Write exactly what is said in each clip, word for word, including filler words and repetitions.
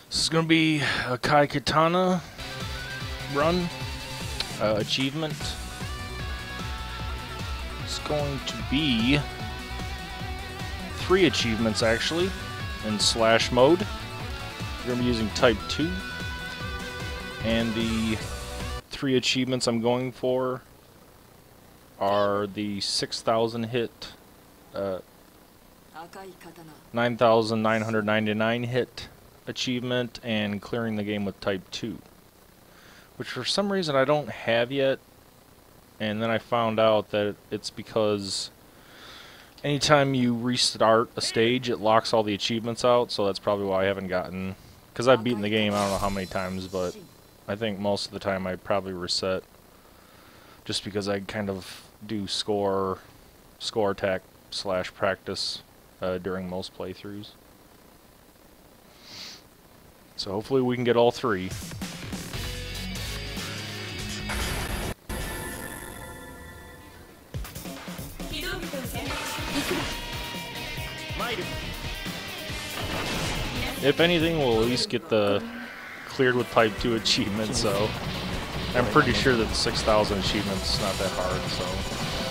This is going to be a Kai Katana run uh, achievement. It's going to be three achievements actually in slash mode. We're going to be using type two, and the three achievements I'm going for are the six thousand hit, uh, nine thousand nine hundred ninety-nine hit achievement, and clearing the game with type two, which for some reason I don't have yet. And then I found out that it's because anytime you restart a stage, it locks all the achievements out, so that's probably why I haven't gotten, because I've beaten the game I don't know how many times, but I think most of the time I probably reset just because I kind of do score score attack slash practice uh, during most playthroughs. So hopefully we can get all three. If anything, we'll at least get the cleared with type two achievement, so I'm pretty sure that the six thousand achievement's not that hard, so.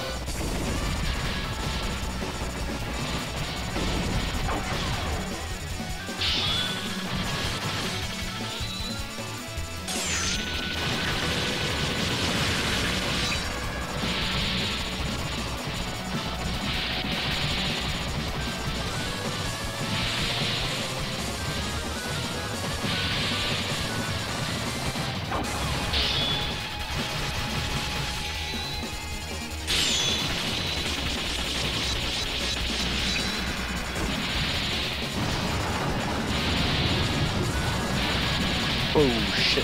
Oh shit.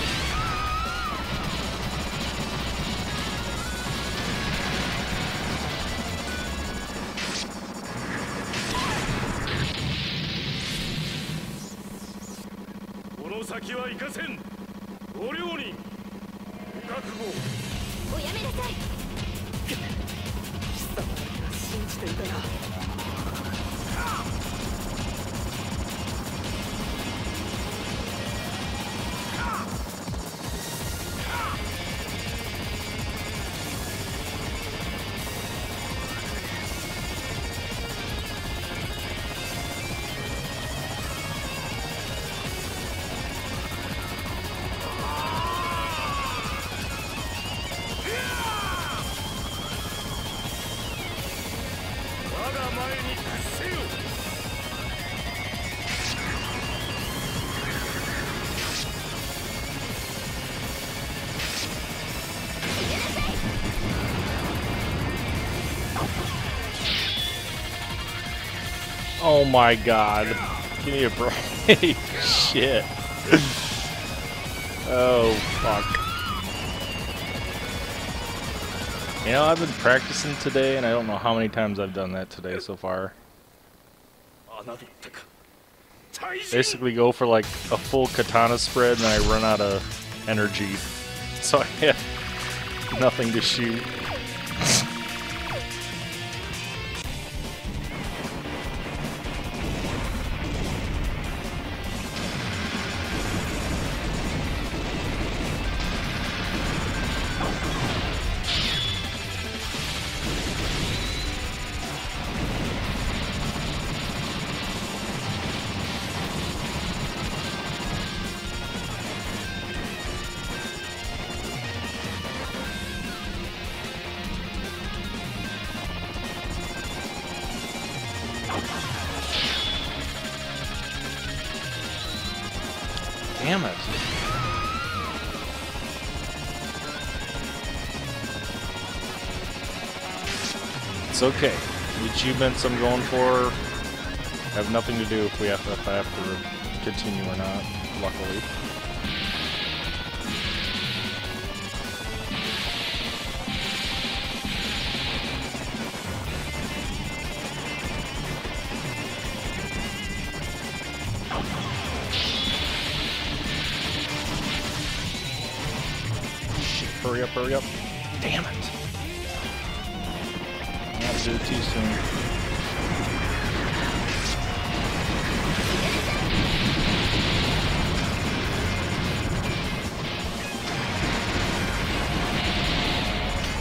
Oh my god. Give me a break. Shit. Oh, fuck. You know, I've been practicing today, and I don't know how many times I've done that today so far. Basically go for like a full katana spread, and I run out of energy. So I have nothing to shoot. Damn it. It's okay. The achievements I'm going for have nothing to do if we have to, if I have to continue or not, luckily. Hurry up, hurry up. Damn it. I did it too soon.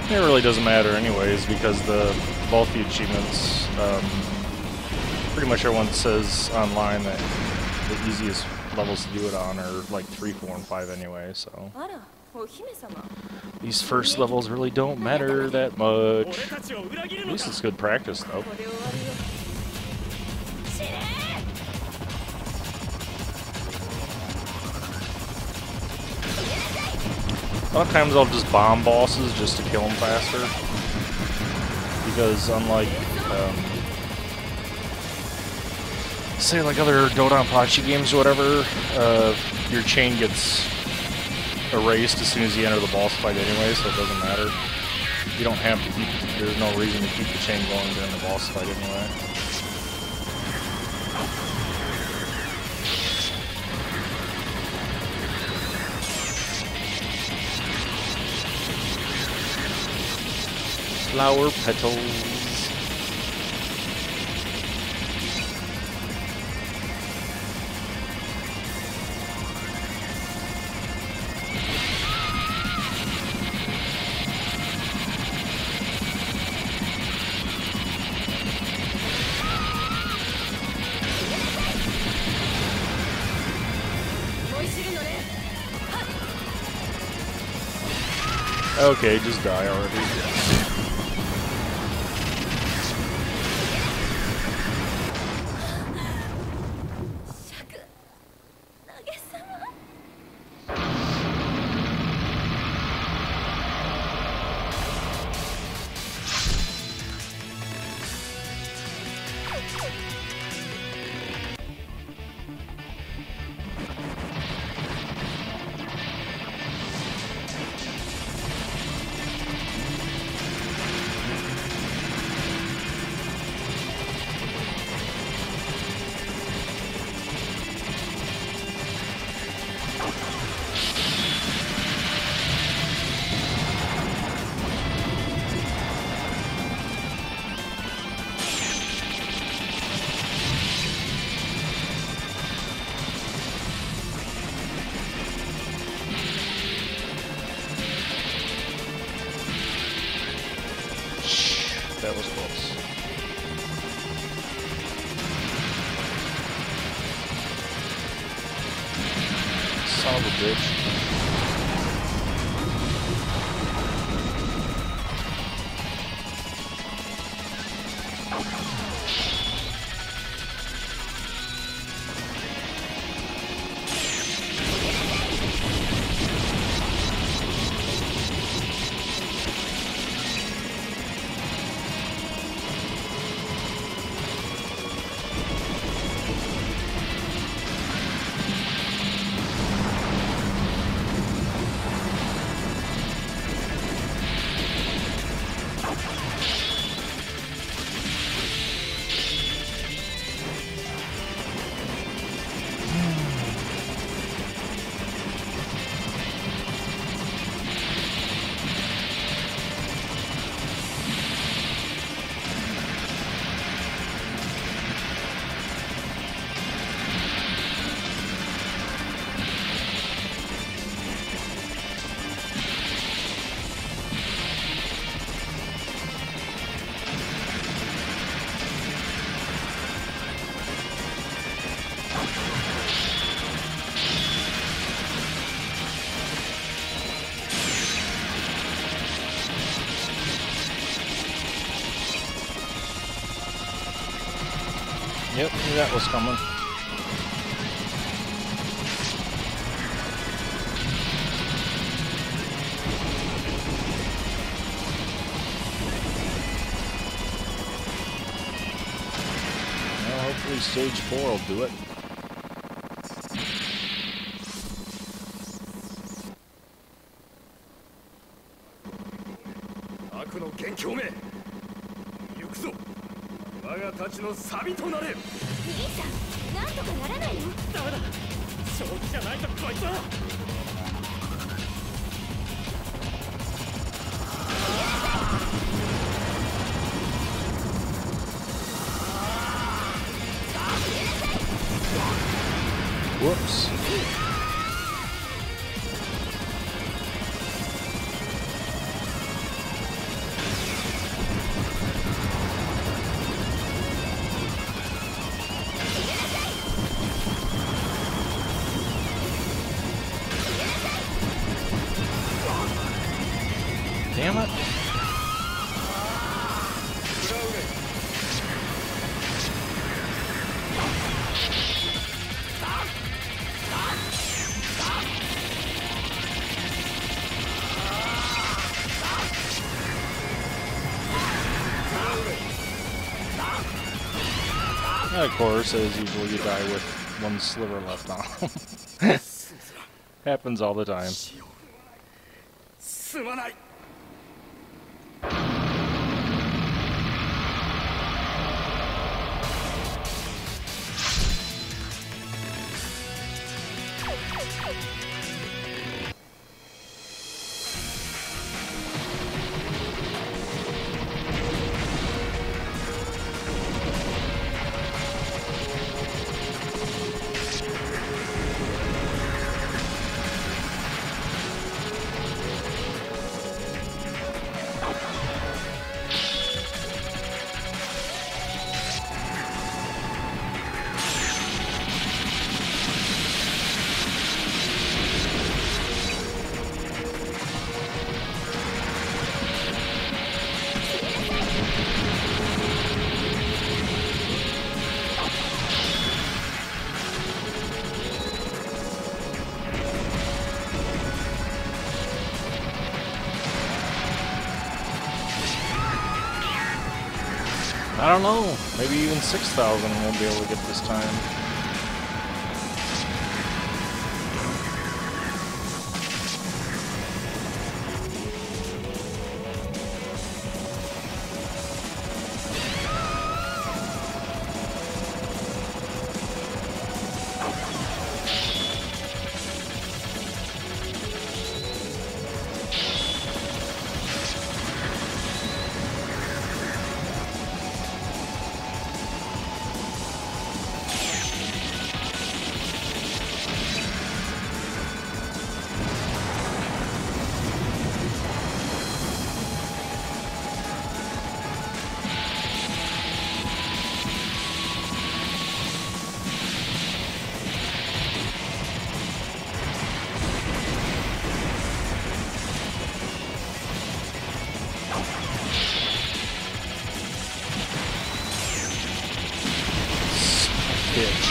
It really doesn't matter anyways, because the both the achievements, um, pretty much everyone says online that the easiest levels to do it on are like three, four, and five anyway, so these first levels really don't matter that much. At least it's good practice though. A lot of times I'll just bomb bosses just to kill them faster, because unlike, um, say like other Dodonpachi games or whatever, uh, your chain gets erased as soon as you enter the boss fight anyway, so it doesn't matter. You don't have to keep, there's no reason to keep the chain going during the boss fight anyway. Flower petals. Okay, just die already. That was close. Son of a bitch. Yep, knew that was coming. Well, hopefully stage four will do it. Whoops. of course, as usual, you die with one sliver left on him. Happens all the time. I don't know. Maybe even six thousand won't be able to get this time. Bitch.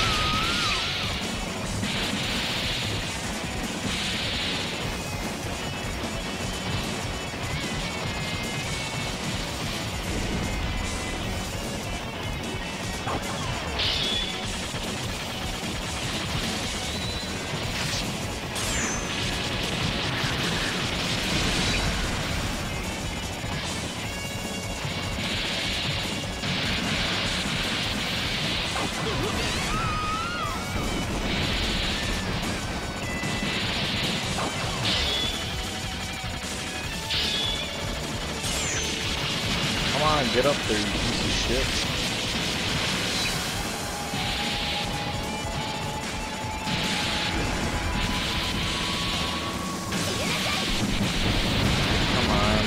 Come on, get up there, you piece of shit. Come on.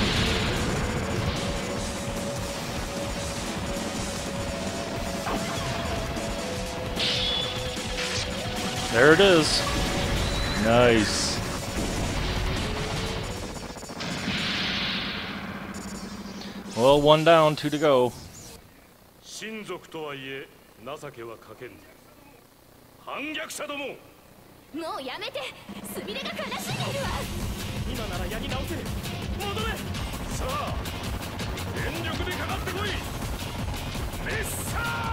There it is. Nice. Well, one down, two to go. 親族とはいえ情けはかけん。反逆者ども。 もうやめて。スミレが悲しんでいるわ。 今ならやり直せる。戻れ。さあ、全力でかかってこい。レッサー。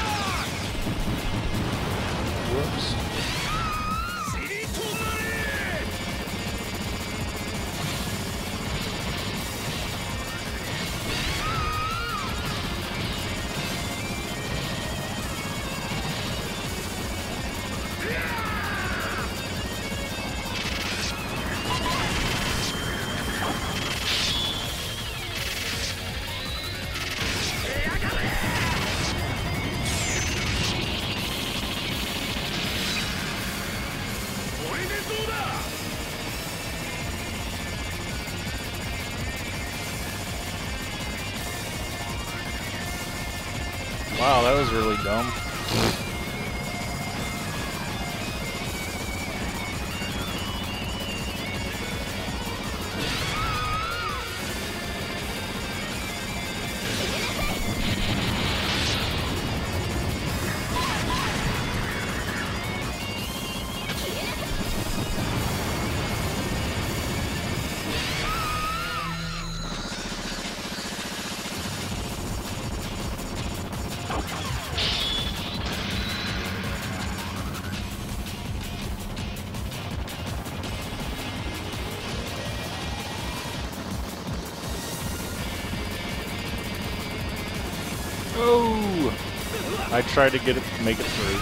Whoops. 尻となれ。 Wow, that was really dumb. I tried to get it, make it through.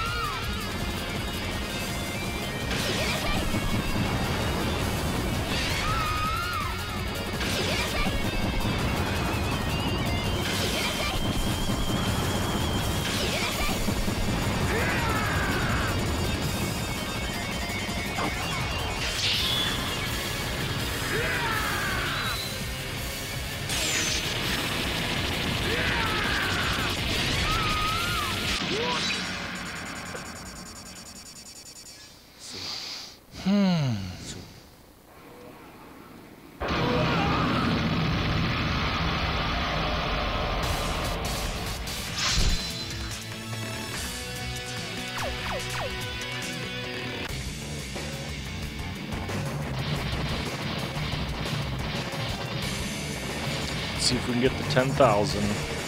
See if we can get the ten thousand.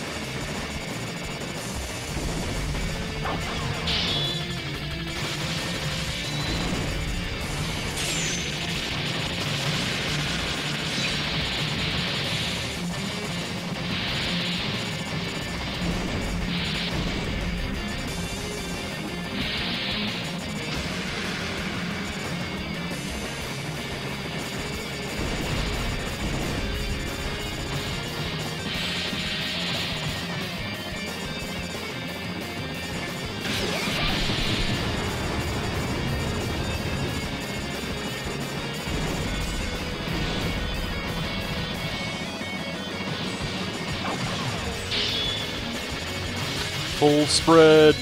Full spread.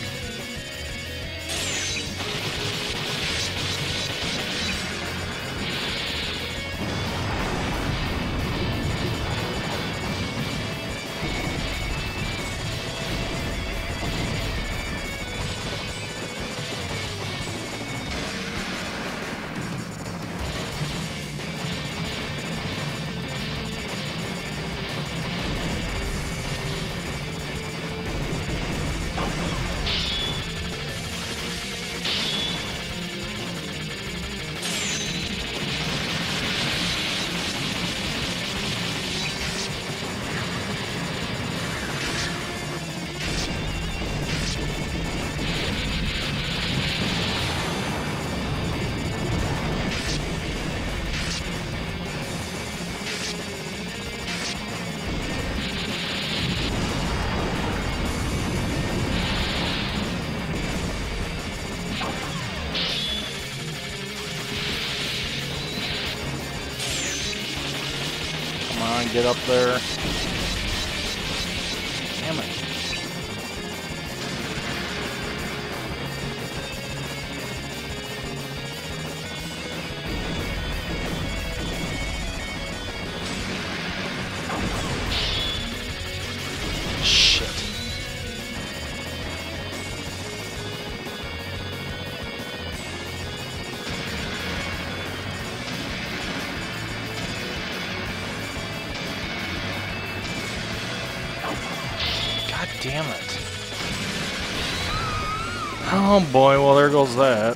Come on, get up there. Damn it. Shit. God damn it. Oh boy, well there goes that.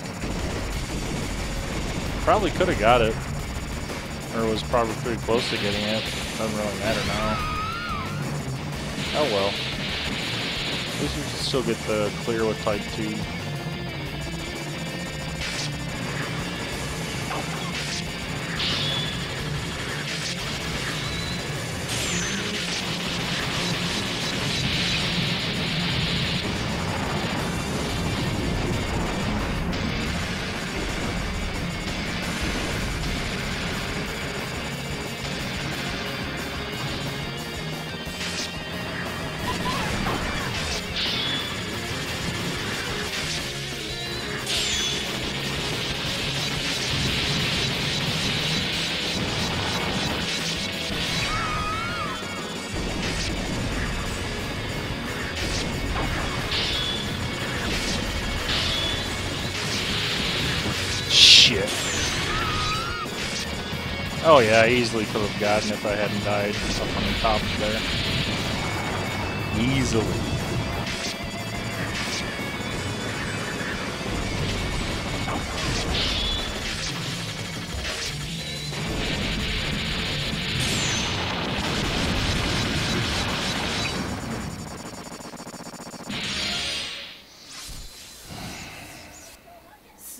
Probably could have got it. Or was probably pretty close to getting it. Doesn't really matter now. Oh well. At least we can still get the clear with Type two. Shit. Oh yeah, I easily could have gotten if I hadn't died up on the top there. Easily.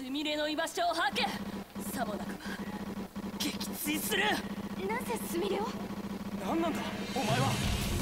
スミレの居場所を吐け。さもなくば撃墜する。 なぜスミレを？ 何なんだお前は。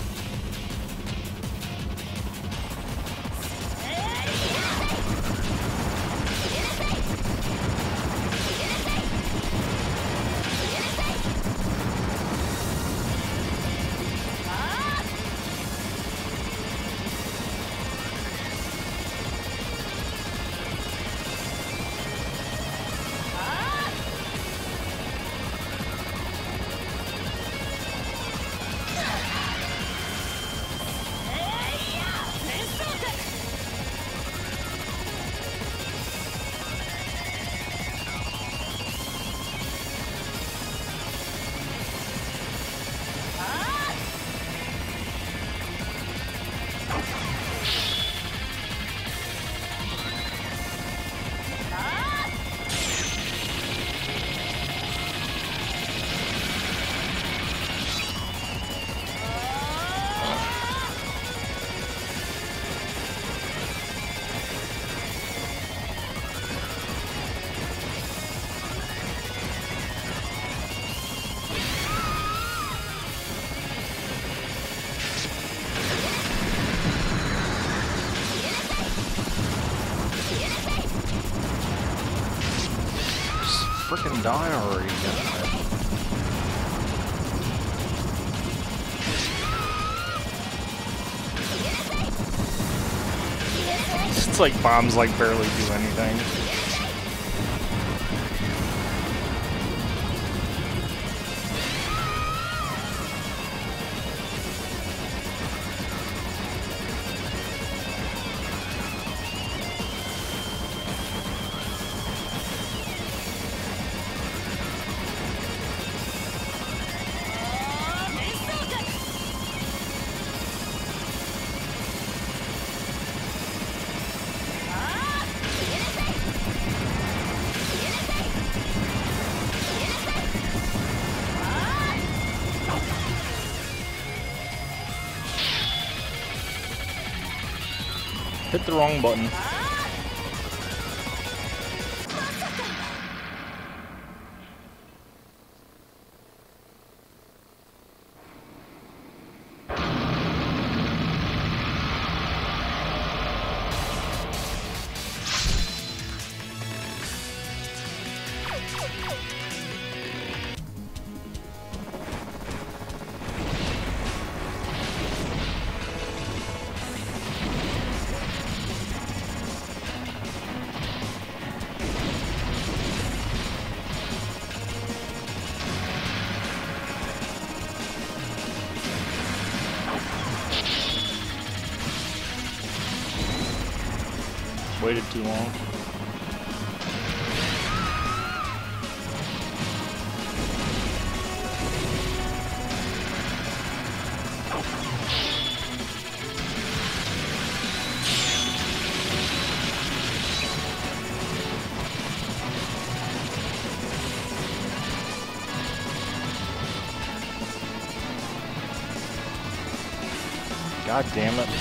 Frickin' die already, God. It's like bombs like barely do anything. Hit the wrong button. Waited too long. God damn it.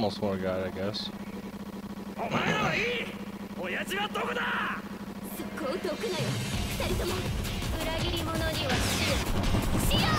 almost what I got, I guess. お前らはいい。親父はどこだ。 そこをどくなよ二人とも。裏切り者には死を死よ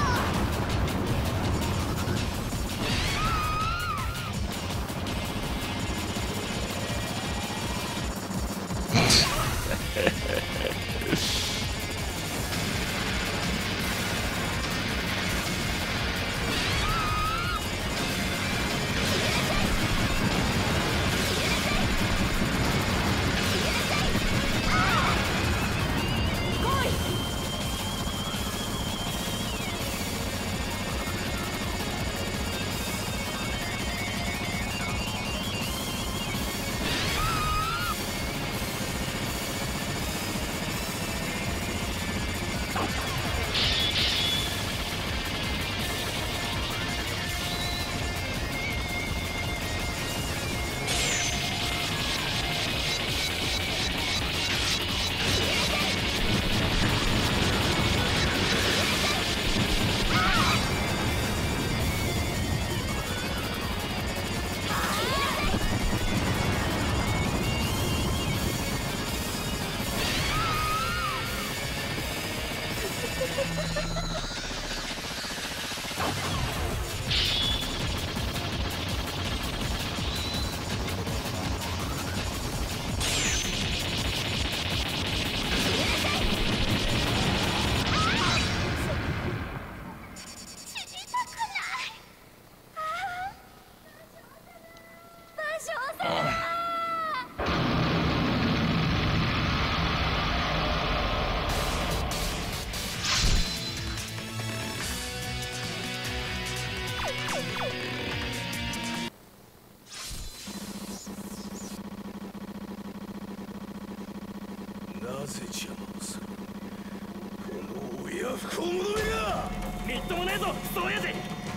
なぜ邪魔をする。この親不孝者めが。みっともねえぞクソ親父。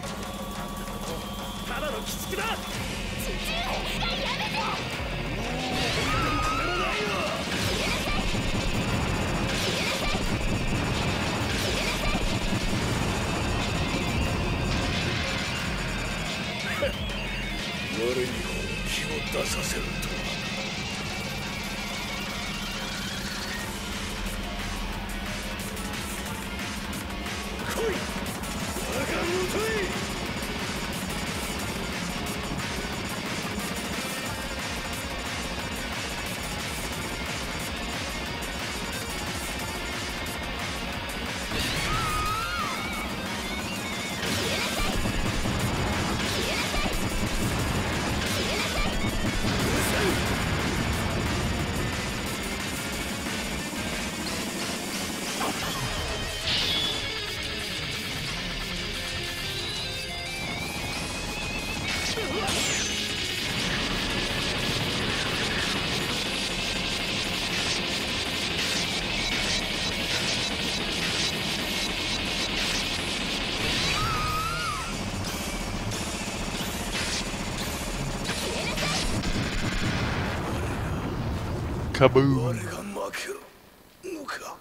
ただの鬼畜だ。 父上やめて。 もう親でもこれもないわ。我に本気を出させるとは。来い我が元へ。 Kaboom. 我が負けるのか。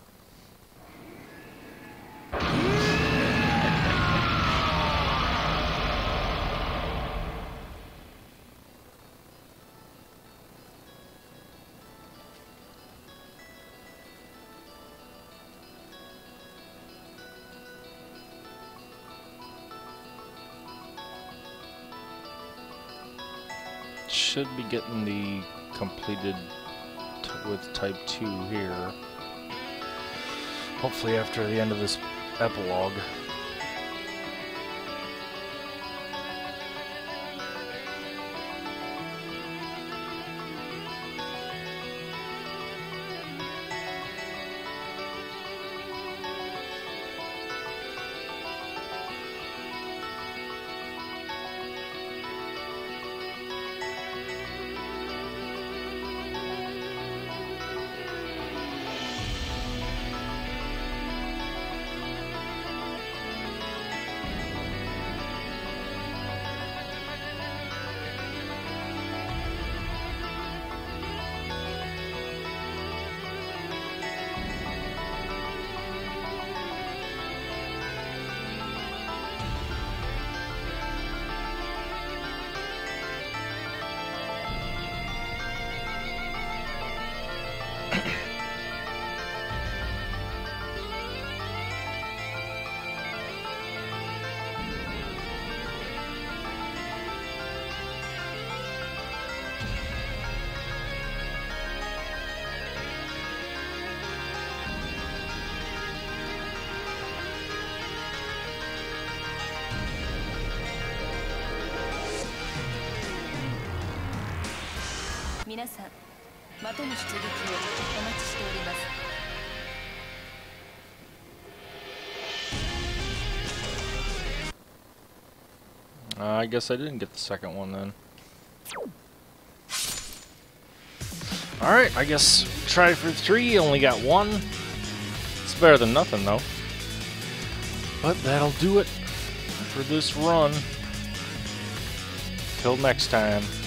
Should be getting the completed t with type two here. Hopefully after the end of this epilogue. 皆さんまたの出撃をお待ちしております。 Uh, I guess I didn't get the second one then. Alright, I guess try for three, only got one. It's better than nothing though. But that'll do it for this run. Till next time.